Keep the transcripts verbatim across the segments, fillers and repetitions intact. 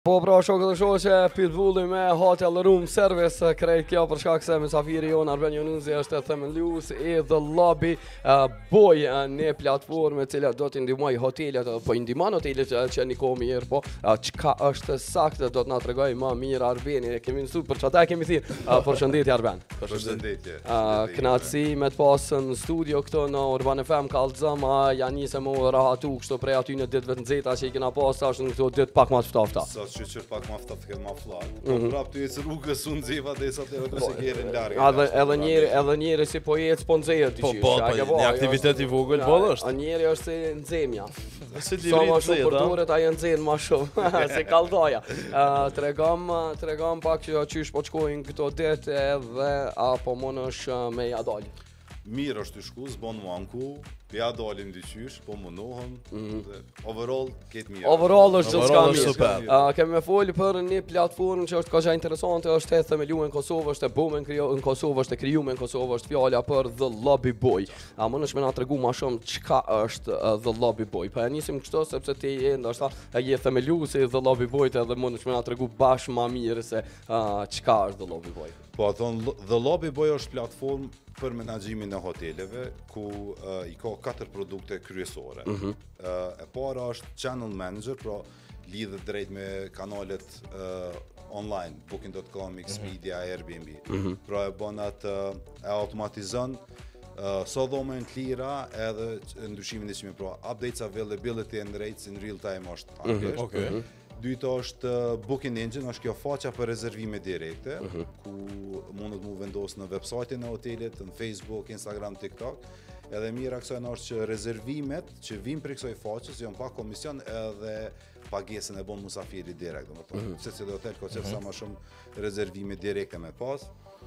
Po pra shokët dhe shoqe, Pitbulli me Hotel Room Service, krejt kjo për shkak se mysafiri jon Arben Jonuzi është themelues i The Lobby uh, Boy, uh, një platformë e cila do t'i ndihmoj hotelet, po i ndihmon hotelet që një kohë mirë, po uh, çka është saktë do t'na tregoj më mirë Arbeni. E kemi mësuar për çata kemi thirr. Uh, Përshëndetje Arben. Përshëndetje. Uh, Kënaqësi me të pasë në studio këto në Urban F M Kallëzëm, uh, janë nisë më rahatu kështu prej aty në ditëve të nxehta që i kena pas tash në këto ditë pak më të ftofta. Që që pak ma ftat këtë ma flak. Po prap ty e cë rrugës unë nxeva dhe sa të edhe se kjerën largë. Edhe edhe njëri, edhe njëri si po jetë po nxehet Po diçka. po, po një aktivitet i vogël boll është. A njëri është si nxemja. Si Sa më shumë përduret ai nxen më shumë. Se kalldoja. Uh, tregom tregom pak që çysh po shkojnë këto ditë edhe apo mundesh me ja dal. Mirë është të shku, s'bon manku, ja dalim dyqysh, po mundohem, dhe overall ketë mirë. Overall është gjithë s'ka Overall është mirë. super. Uh, kemi me folë për një platformë që është kaq interesante, është e themeluar në Kosovë, është e bume në Kosovë, është e krijuar në Kosovë, është fjala për The Lobby Boy. A mundesh më na tregu më shumë çka është uh, The Lobby Boy? Po ja nisim kështu sepse ti je ndoshta je themeluesi i The Lobby Boy edhe mundesh më na tregu bashkë më mirë se uh, çka është The Lobby Boy. Po thon The Lobby Boy është platformë për menaxhimin e hoteleve ku uh, i ka katër produkte kryesore. Mm -hmm. uh, e para është channel manager, pra lidhet drejt me kanalet uh, online, booking dot com, Expedia, mm -hmm. Airbnb. Mm -hmm. Pra e bën atë e automatizon uh, so dhomën të lira edhe ndryshimin e çmimit, pra updates availability and rates in real time është anglisht. Mm -hmm. Okay. Mm -hmm. Dyta është uh, Booking Engine, është kjo faqja për rezervime direkte, uh -huh. ku mundet mu vendos në website-in e hotelit, në Facebook, Instagram, TikTok. Edhe mira kësaj është që rezervimet që vijnë prej kësaj faqes janë pa komision edhe pagesën e bën musafiri direkt, domethënë. Uh -huh. Secili hotel ka qenë uh -huh. sa më shumë rezervime direkte me pas.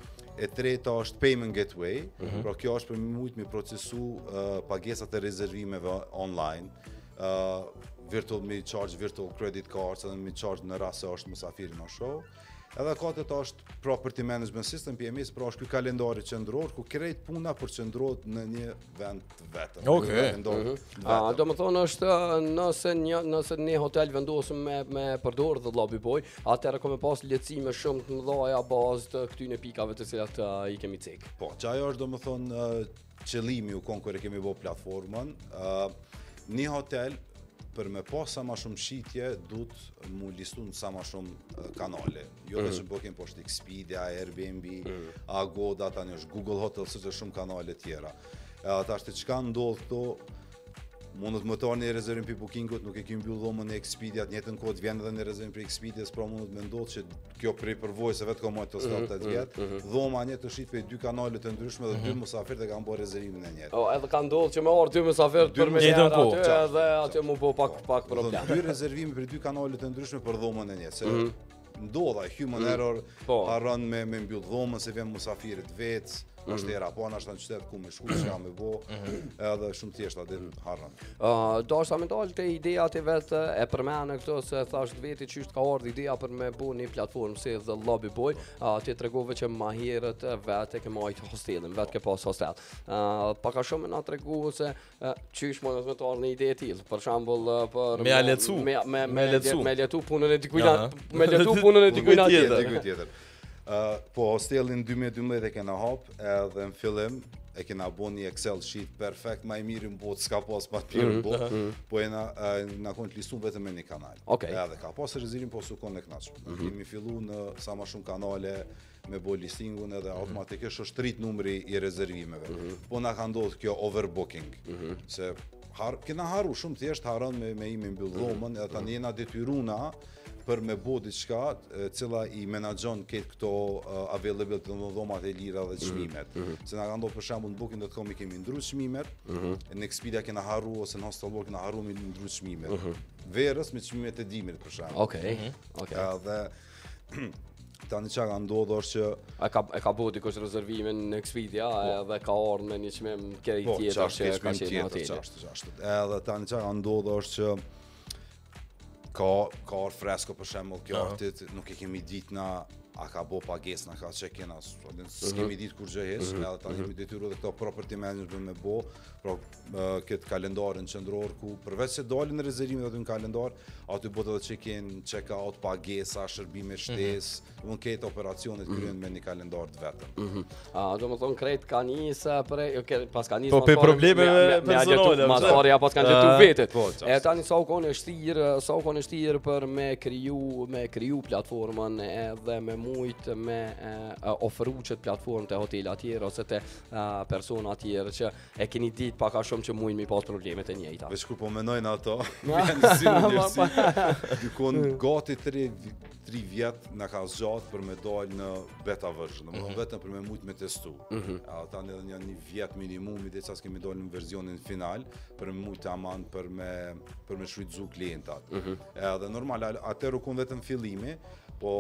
E treta është Payment Gateway, uh -huh. pra kjo është për mujt me procesu uh, pagesat e rezervimeve online. Uh, virtual me charge virtual credit cards edhe me charge në rast se është musafiri në show. Edhe katërt është property management system P M S, pra është ky kalendari qendror ku krejt puna përqendrohet në një vend të vetëm. Okej. Mm -hmm. Ah, do të thonë është nëse një nëse një hotel vendosim me me përdor The Lobby Boy, atëherë kemë pas lehtësime shumë të mëdha bazë të këtyre pikave të cilat uh, i kemi cek. Po, që ajo është domethënë uh, qëllimi u kon kur e kemi bë platformën. Uh, një hotel për me pas sa ma shumë shitje, duhet mu listu në sa ma shumë uh, kanale. Jo mm. dhe që bëkim po është Expedia, Airbnb, mm. Agoda, tani është Google Hotel, së që shumë kanale tjera. Uh, ta është të qka ndodhë këto, mundet më tarë një rezervim për bookingut, nuk e kemi mbyll dhomën e Expedia, njëtën kohët vjen edhe një rezervim për Expedias, pra mundet me ndodhë që kjo prej përvoj se vetë ka mojtë të start të vjetë, mm -hmm. dhoma një të shit për dy kanale të ndryshme dhe mm -hmm. dy musafir dhe kanë bërë rezervimin e njëtë. Oh, edhe ka ndodhë që me orë dy musafir për me njërë aty edhe aty mu po pak, pak problem. Dy rezervimi për dy kanale të ndryshme për dhomën e njëtë, se mm -hmm. ndodha human mm -hmm. error, po. harron me, me mbyll dhomën se vjen musafirit vetë, është era po ana është në qytet ku më shku që jam me bo, edhe shumë thjeshta ditë harron. Uh, do është me dalë të ideja të vetë e përmenë këto se thasht veti që është ka ardhur ideja për me bu një platformë si The Lobby Boy, uh, ti tregove që ma herët vetë ke majt hostelin, vetë ke pas hostel. Uh, paka shumë na tregu se uh, qysh mundet me të ardhur një ide e tillë, për shembull uh, për me lecu, me me me lecu, me letu punën e dikujt, me letu punën e dikujt tjetër. tjetër. Uh, po hostelin dy mijë e dymbëdhjetë e kena hap, edhe në fillim e kena bo një Excel sheet perfekt, ma i mirë në botë, s'ka pas ma të pirë në botë, mm -hmm. po e na, uh, na konë të listu vetëm me një kanal. Okay. Edhe ka pas rezervim, po su konë e knaqëm. Mm -hmm. Kemi fillu në sa ma shumë kanale me bo listingun edhe mm -hmm. automatikisht është rrit numri i rezervimeve. Mm -hmm. Po na ka ndodhë kjo overbooking, mm -hmm. se har, kena haru shumë thjesht, harën me, me imi mbyll dhomën, mm -hmm. edhe tani jena detyruna për me bo diçka e cila i menaxhon këtë këto uh, availability në dhomat e lira dhe çmimet. Mm -hmm. Se na ka ndodhur për shembull në booking dot com i kemi ndryshe çmimet, mm -hmm. në Expedia kena harru ose në Hostelworld kena harru me ndryshe çmimet. Mm -hmm. Verës me çmimet e dimrit për shembull. Okej. Okay. Mm -hmm. Okej. Okay. Edhe tani çka ka ndodhur është që a ka e ka bëu dikush rezervimin në Expedia edhe ka ardhur me një çmim këtij po, tjetër që ka qenë në hotel. Edhe tani çka ka ndodhur është që ka ka or fresko për shembull kjo uh -huh. nuk e kemi ditë na a ka bo pagesë, na ka check-in, as s'kemi ditë kur gjë heq, edhe tani jemi detyruar edhe këto property management me bo, pra këtë kalendarin qendror ku përveç se dalin rezervimet aty në kalendar, aty bëhet edhe check-in, check-out, pagesa, shërbime shtesë, domthonë këtë operacionet kryen me një kalendar të vetëm. A do të thonë krejt ka nisë për pas ka nisë. Po pe probleme personale. Mas pari ja pas kanë gjetu vetet. Po, E tani sa u konë shtirë, sa u konë shtirë për me kriju me kriju platformën edhe me mujt me ofru qët platformë të hotela tjerë ose të persona tjerë që e keni ditë pak a shumë që mujnë mi pas problemet e njëjta. Veç kur po menojnë ato, vjen si në njërsi, dykon gati tri vjet na ka zgjat për me dalë në beta version, domethënë vetëm për me mujt me testu. A tani edhe janë një vjet minimum, i decas kemi dalë në versionin final për me mujt aman për me për me shfrytzu klientat. Edhe normal atëherë ku vetëm fillimi, po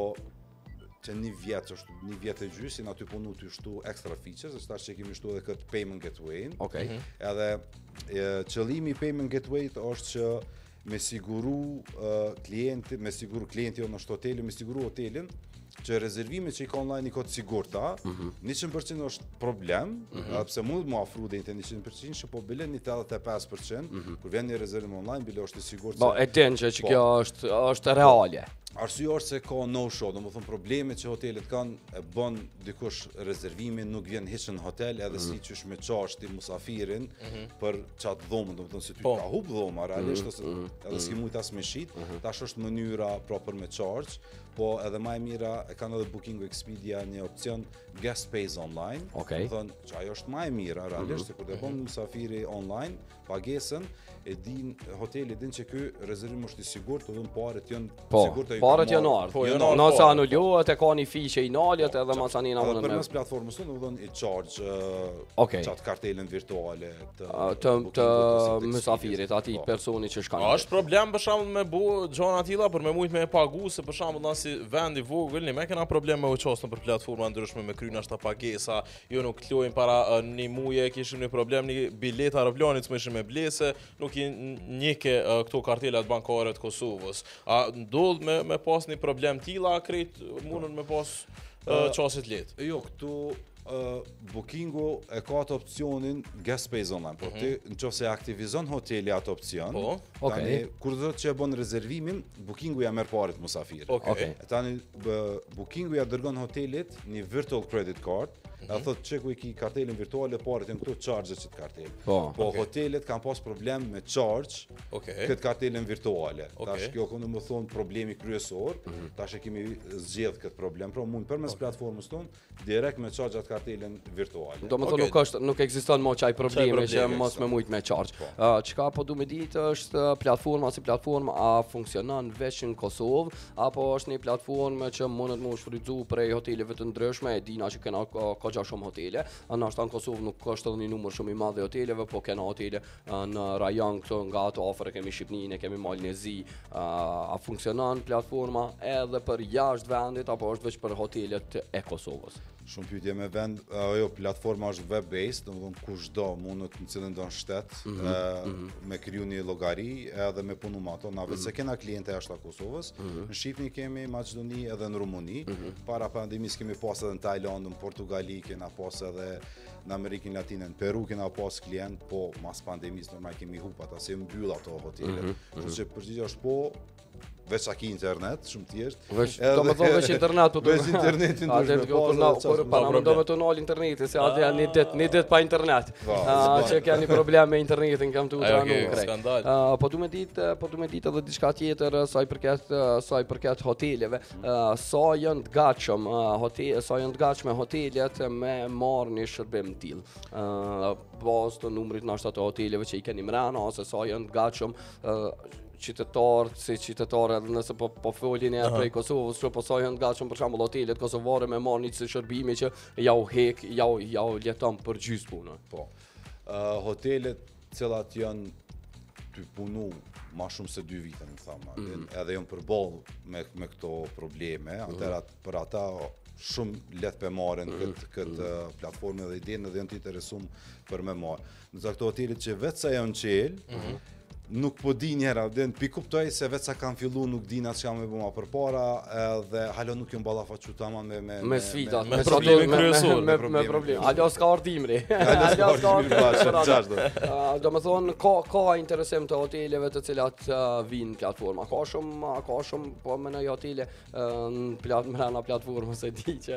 që një vjet është një vjet e gjysmë aty punu të shtu extra features, është tash që kemi shtu edhe këtë payment gateway. Okej. Edhe e, qëllimi i payment gateway është që me siguru uh, klientit, me siguru klienti jo në shtë hoteli, me siguru hotelin që rezervime që i ka online i ka të sigurta, njëqind përqind është problem, pse mund mu afru dhe një njëqind përqind, që po bile një tetëdhjetë e pesë përqind, kur vjen një rezervim online, bile është i sigurt. Po, e din që që kjo është është reale. Arsye është se ka no-show, domethënë probleme që hotelet kanë e bën dikush rezervimin, nuk vjen hiç në hotel, edhe si qysh me çash ti musafirin për çat dhomën, domethënë se ty ka hub dhoma realisht ose edhe s'ki mujt as me shit, tash është mënyra proper me charge, po edhe më e mira e kanë edhe Booking Expedia një opcion guest pays online. Okej. Domethënë që ajo është më e mira realisht se kur të bën musafiri online pagesën, e din hoteli din që ky rezervim është i sigurt, do të paret janë Po, sigurt. paret janë ardhur. Po, janë Jo, ardhur, nëse po. anulohet e ka një fi që i nalet edhe masanina Edhe mund me përmes platformës tonë, domethënë i charge uh, Okej. çat kartelën virtuale të A, të Bookingut të ose të mysafirit, Expedias. atij Po. personi që shkan. A është problem për shembull me bu gjona tilla për me mujt me e pagu se për shembull nëse vend i vogël, ne me kena problem me u çosnë për platforma ndryshme me kryna ashta pagesa, jo nuk klojnë para uh, një muje, kishim një problem, një bilet aeroplanit s'më ishim me blese, nuk i njëke uh, këto kartelat bankare të Kosovës. A ndodh me me pas një problem tilla, krejt mundën me pas uh, çasit lehtë. Jo, këtu uh, Bookingu e ka atë opcionin guest pays online, po ti nëse aktivizon hoteli atë opcion, Po, okej. tani kur do të që e bën rezervimin, Bookingu ja merr parat musafirit. Okej. Okej. E tani bë- Bookingu ja dërgon hotelit një virtual credit card, e thot çeku i ki kartelin virtuale, parat janë këtu charge që të kartel. Po. Po Okej. hotelet kanë pas problem me charge Okej. këtë kartelin virtuale. Okej. Tash kjo kanë më thonë problemi kryesor, tash e kemi zgjedh këtë problem, pra mund përmes platformës tonë direkt me charge atë kartelin virtuale. Do më thonë Okej. nuk është nuk ekziston më çaj probleme probleme që mos ekziston. me mujt me charge. Po. Uh, çka po du me ditë është platforma si platformë a funksionon veç në Kosovë apo është një platformë që mundet më shfrytzu prej hoteleve të ndryshme, e dina që kena ka, ka gja shumë hotele. Ndoshta në Kosovë nuk është edhe një numër shumë i madh i hoteleve, po kena hotele uh, në rajon këto nga ato afër e kemi Shqipninë, e kemi Malnezi. Uh, a funksionon platforma edhe për jashtë vendit apo është veç për hotelet e Kosovës? Shumë pyetje me vend, ajo platforma është web based, domethënë kushdo mundet në cilën do në shtet e, me kriju një llogari edhe me punu me ato. Na vetë se kena kliente jashtë Kosovës, në Shqipni kemi, Maqedoni edhe në Rumuni. Para pandemisë kemi pas edhe në Tajland, në Portugali, kena pas edhe në Amerikën Latine, në Peru kena pas klient, po mas pandemisë normal kemi hup ata se mbyll ato hotele. Kështu që përgjigjja është po, veç aki internet, shumë thjesht. Veç, do më thonë veç internet, po veç internetin A duhet dhe me kjo pas, na edhe kur çfarë pa problem. do me të nol interneti, se atë janë një det, një det pa internet. Po, Ah, s'bën. që kanë një problem me internetin kam tu Ajo tranu ke krejt. skandal. Ah, po du me ditë, po du me ditë edhe diçka tjetër sa i përket sa i përket hoteleve. Ah, sa janë të gatshëm ah, hotel, sa janë të gatshme hotelet me marrë një shërbim tillë. Uh, Bazë të numrit nashta të hoteleve që i keni mrena ose sa janë të gatshëm uh, qytetarë, si qytetarë edhe nëse po, po folin e prej Kosovës, që po sa janë të gatshëm për shembull hotelet kosovare me marrë një shërbimi që ja u hek, ja u ja u leton për gjysmë punën. Po. Uh, hotelet cilat janë ty punu ma shumë se dy vite, më thamë, mm. edhe janë përballë me me këto probleme, mm. atëra për ata shumë letë për marrin mm. këtë kët, uh, platformë dhe idenë dhe janë të interesum për me marrë. Në këto hotelet që vetë sa janë qelë, mm. nuk po di njëra, dhe pi kuptoj se vetë sa kanë fillu nuk din atë që jam me bëma për para, dhe halo nuk jom ballafaqu tamam me me me sfidat, me problemin kryesor, me me problem. Halo s'ka ardhimri. Halo s'ka ardhimri. Do të thonë ka ka interesim të hoteleve të cilat vinë platforma. Ka shumë ka shumë po më në hotele në plat mbrana platformës se di që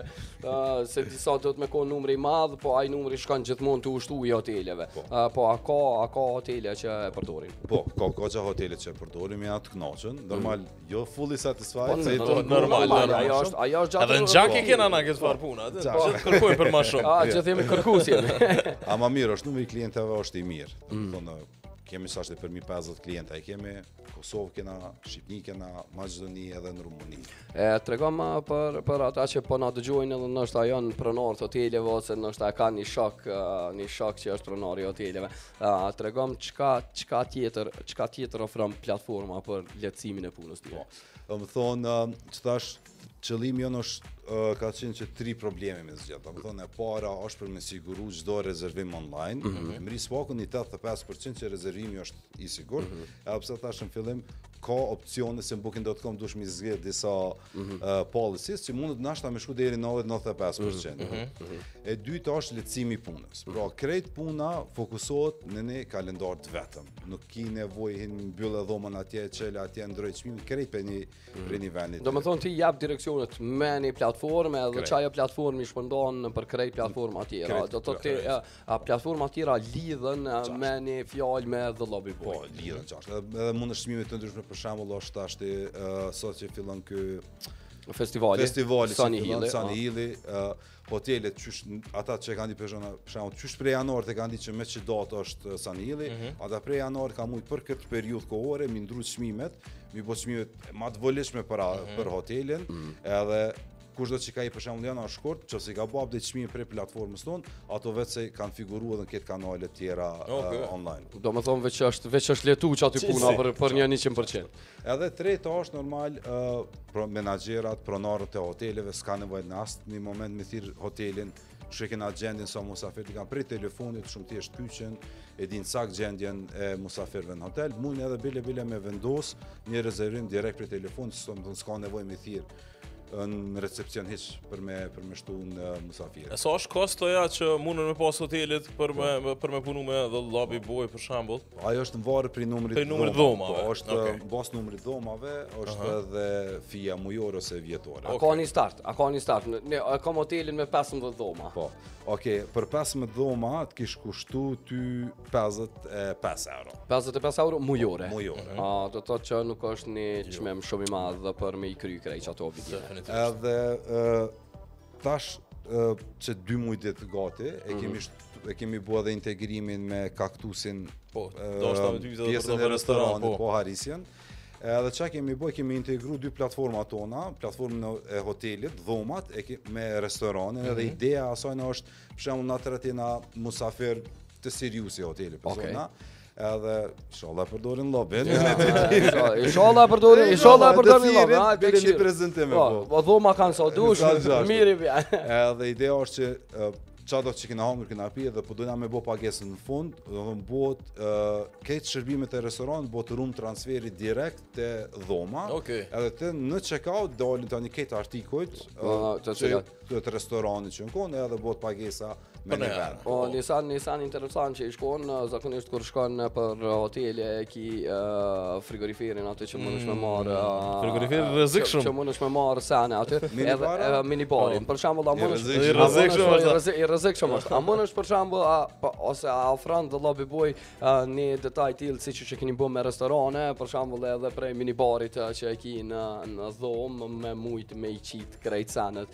se disa do të më kon numri i madh, po ai numri shkon gjithmonë të ushtuaj hoteleve. Po a ka a ka hotele që e përdorin. Po, ka goxha hotelet që e përdorim janë të kënaqur, normal, jo fully satisfied, se normal, ajo është ajo është gjatë. Edhe në gjak i kena na këtë farë puna, gjithë kërkojnë për më shumë. Ah, gjithë jemi kërkues jemi. Ama mirë, është numri i klientëve është i mirë. Thonë kemi sa është për mi pesëdhjetë klienta, i kemi Kosovë kena, Shqipni kena, Maqedoni edhe në Rumuni. E tregom për për ata që po na dëgjojnë edhe ndoshta janë pronarë të hoteleve ose ndoshta kanë një shok, një shok që është pronar i hoteleve. Tregom çka çka tjetër, çka tjetër ofron platforma për lehtësimin e punës tyre. Do të thonë, që thash qëllimi jonë është uh, ka qenë që tri probleme me zgjedh. Do të thonë e para është për me siguru çdo rezervim online. Mm -hmm. Mri spakun i tetëdhjetë e pesë përqind që rezervimi është i sigurt. Mm -hmm. Edhe pse thash në fillim ka opsione se booking dot com duhet mi zgjedh disa mm -hmm. uh, policies që mundet nashta me shku deri në nëntëdhjetë nëntëdhjetë e pesë përqind. Mm -hmm. E dyta është lehtësimi i punës. Pra krejt puna fokusohet në një kalendar të vetëm. Nuk ki nevojë hin mbyllë dhomën atje, çel atje ndroj çmimin, krejt për një për një vendi. Do të thonë ti jap direksionet me një platformë edhe çaja platformë i shpërndon për krejt platforma tjera. Do të thotë platforma tjera lidhen me një fjalë me The Lobby Boy. Po, lidhen çast. Edhe mund të çmime të ndryshme për shembull është tash uh, sot që fillon ky festivali festivali Sunny Hill, Sunny Hill, uh, hotelet qysh ata që kanë ditë persona për shembull qysh prej janarit e kanë ditë që me çdo datë është Sunny Hill, mm -hmm. ata prej janarit ka mujt për këtë periudhë kohore mi ndru çmimet, mi bë çmimet më të volishme për mm -hmm. për hotelin, mm -hmm. edhe kushdo që ka i për shembull janë shkurt, nëse ka bë update çmimi për platformën tonë, ato vetë se kanë figuruar edhe në këtë kanale të tjera okay. uh, online. Domethënë veç është veç është letu që aty puna për për një njëqind përqind. Edhe treta është normal uh, pro menaxherat, pronarët e hoteleve s'ka nevojë në asnjë moment me thirr hotelin, shekin agjendin sa musafirët kanë prej telefonit, shumë thjesht pyetjen, e din sakt gjendjen e musafirëve në hotel, mund edhe bile bile me vendos një rezervim direkt prej telefonit, s'ka nevojë me thirr në recepcion hiç për me për me shtu në musafirë. Sa është kostoja që mundën me pas hotelit për me për me punu me The Lobby Boy për shembull? Ajo është në varë për numrit të numrit dhomave. Po, është okay. Mbas numrit dhomave, është uh -huh. edhe fija mujore ose vjetore. A ka një start, a ka një start. Ne kam hotelin me pesëmbëdhjetë dhoma. Po. Okej, okay, për pesëmbëdhjetë dhoma të kish kushtu ty pesëdhjetë e pesë euro. pesëdhjetë e pesë euro mujore. Mujore. Mm -hmm. A do të thotë që nuk është një çmim shumë i madh për me i kry krejt ato obligime. Edhe uh, tash uh, që dy muaj ditë gati, e kemi mm -hmm. e kemi bërë edhe integrimin me kaktusin, po, doshta me dy vite pjesën e restoranit, po, po Harisjen. Edhe çka kemi bërë, kemi integruar dy platforma tona, platformën e hotelit, dhomat, e ke, me restoranin, mm -hmm. edhe ideja asaj na është, për shembull, na tretina musafir të seriusi hoteli për okay. zona. Edhe inshallah përdorin lobin. Inshallah përdorin, inshallah përdorin lobin. Ha, tek një prezantim po. Po dhoma kanë sa dush, mirë vjen. Edhe ideja është që çado që kena hangër, kena pi dhe po dojna me bo pagesën në fund, do të thonë bëhet këtë shërbimet e restoranit bëhet room transferi direkt te dhoma. Okay. Edhe te në check-out dalin tani këtë artikujt të të restoranit që në edhe bëhet pagesa me një vend. Po, nisan nisan interesant që i shkon, zakonisht kur shkon për hotele e ki uh, frigoriferin aty që mundesh me marr uh, frigorifer rrezikshëm që mundesh me marr sane aty edhe minibarin. Për shembull, a mundesh rrezikshëm rrezikshëm është. A mundesh për shembull ose a ofron The Lobby Boy një detaj tillë siç që keni bën me restorane, për shembull edhe prej minibarit që e ki në në dhomë me mujt me i qit krejt sanet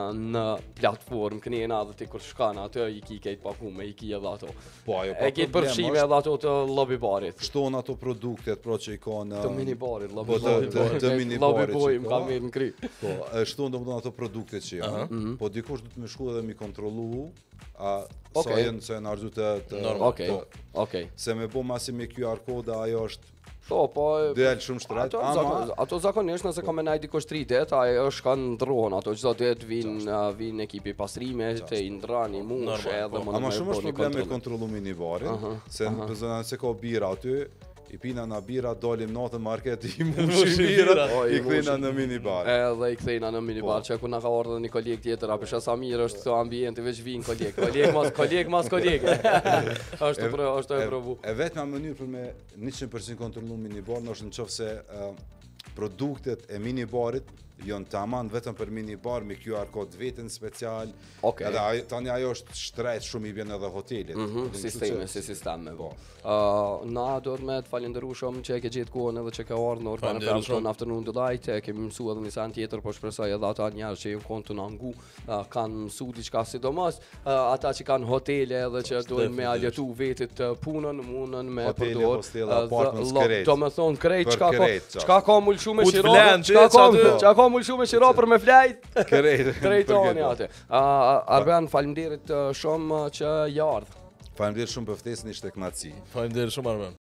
në platformë, këni e na dhe ti kur shkan atë i ki kejt pakume, i ki edhe ato. Po, ajo pa e ki përfshime edhe ato të lobby barit. Shton ato produktet pro që i ka në të mini barit, lobby po, barit. Të, të, të mini barit. Lobby boy më ka mirë në kry. Po, shton domethënë ato produktet që janë. Uh -huh. Po dikush duhet më shku edhe mi kontrollu a okay. sa janë se janë arzu të, të normal. Okej. Okay. Okej. Okay. Se me bë masi me Q R koda ajo është Po, po, del shumë shtret, ato, ama ato zakonisht nëse ka me najt dikush tri det, ajo është kanë ndrohen, ato çdo det vinë vin ekipi pastrime, te i ndrani mush edhe mund të. Ama shumë është problem me kontrollu minibarin, uh -huh, se në uh -huh. se ka bira aty, i pina na bira, dalim natën market, i Mushi mushi bira. bira, O, i i kthejna mushi. në minibar. Edhe i kthejna në minibar, që ku na ka ardhur një koleg tjetër, apo sa mirë është këto ambienti, veç vin koleg, koleg mas koleg mas koleg. Është për është e provu. E vetma mënyrë për me njëqind përqind kontrollu minibar është në qoftë se uh, produktet e minibarit janë tamam vetëm për minibar me Q R kod vetën special. Okej. Edhe ajo, tani ajo është shtrejt shumë i bjen edhe hotelit. Mhm, Kështu sistemi, që- si sistem me bo. Po. Uh, na do të me të falenderu shumë që e ke gjetë kohën edhe që ke ardhur në Urban Falenderu F M shumë. në Afternoon Delight, e kemi mësuar edhe një sen tjetër, po shpresoj edhe ata njerëz që ju kanë të na ngu, uh, kanë mësuar diçka sidomos, uh, ata që kanë hotele edhe që duhen me aljetu vetit uh, punën, mundën me Hotele, përdor. hostela, apartments, krejt. Do me thonë krejt, Për çka ka, krejt, qa. çka ka mulshu me Ku të shira, vlen, çka që ka, aty- çka ka mulshu me shira për me flajt. Krejt. Drejtoni atë. Uh, Arben, faleminderit uh, shumë uh, që jardh. Faleminderit shumë për ftesën, ishte kënaqësi. Faleminderit shumë Armen.